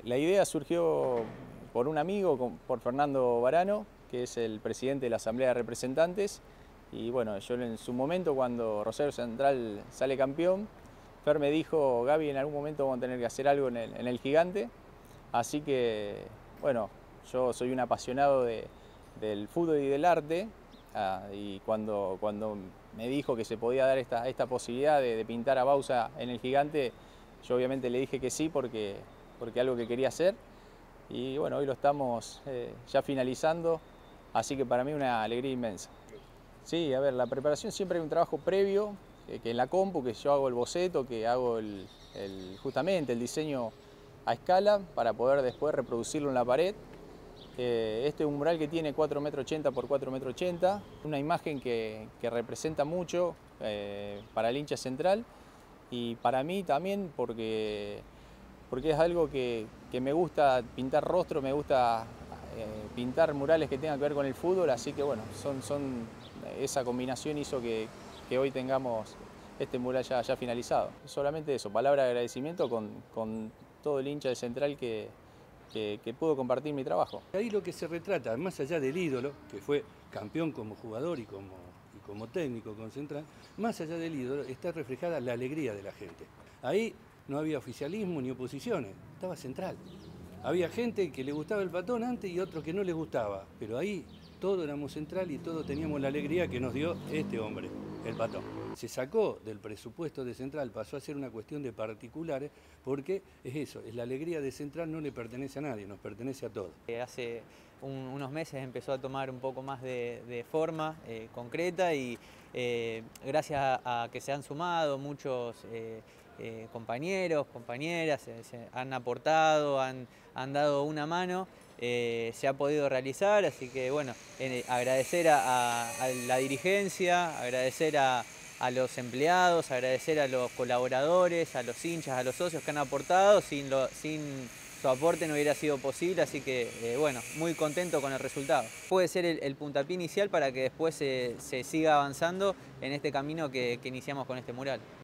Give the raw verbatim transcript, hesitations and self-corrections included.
La idea surgió por un amigo, por Fernando Varano, que es el presidente de la Asamblea de Representantes. Y bueno, yo en su momento, cuando Rosario Central sale campeón, Fer me dijo: Gaby, en algún momento vamos a tener que hacer algo en el, en el Gigante. Así que, bueno, yo soy un apasionado de, del fútbol y del arte. Ah, y cuando, cuando me dijo que se podía dar esta, esta posibilidad de, de pintar a Bausa en el Gigante, yo obviamente le dije que sí, porque, porque algo que quería hacer. Y bueno, hoy lo estamos eh, ya finalizando, así que para mí una alegría inmensa. Sí, a ver, la preparación siempre hay un trabajo previo, eh, que en la compu, que yo hago el boceto, que hago el, el, justamente el diseño a escala para poder después reproducirlo en la pared. Eh, este es un mural que tiene cuatro metros ochenta por cuatro metros ochenta, una imagen que, que representa mucho eh, para el hincha central y para mí también porque, porque es algo que, que me gusta pintar rostro, me gusta eh, pintar murales que tengan que ver con el fútbol, así que bueno, son, son, esa combinación hizo que, que hoy tengamos este mural ya, ya finalizado. Solamente eso, palabra de agradecimiento con, con todo el hincha de Central que, que, que pudo compartir mi trabajo. Ahí lo que se retrata, más allá del ídolo, que fue campeón como jugador y como, y como técnico con Central, más allá del ídolo está reflejada la alegría de la gente. Ahí no había oficialismo ni oposiciones, estaba Central. Había gente que le gustaba el Patón antes y otros que no les gustaba, pero ahí todos éramos Central y todos teníamos la alegría que nos dio este hombre, el Patón. Se sacó del presupuesto de Central, pasó a ser una cuestión de particulares, porque es eso, es la alegría de Central, no le pertenece a nadie, nos pertenece a todos. Hace un, unos meses empezó a tomar un poco más de, de forma eh, concreta y eh, gracias a, a que se han sumado muchos eh, eh, compañeros, compañeras, se, se han aportado, han, han dado una mano. Eh, se ha podido realizar, así que bueno, eh, agradecer a, a, a la dirigencia, agradecer a, a los empleados, agradecer a los colaboradores, a los hinchas, a los socios que han aportado. Sin, lo, sin su aporte no hubiera sido posible, así que eh, bueno, muy contento con el resultado. Puede ser el, el puntapié inicial para que después se, se siga avanzando en este camino que, que iniciamos con este mural.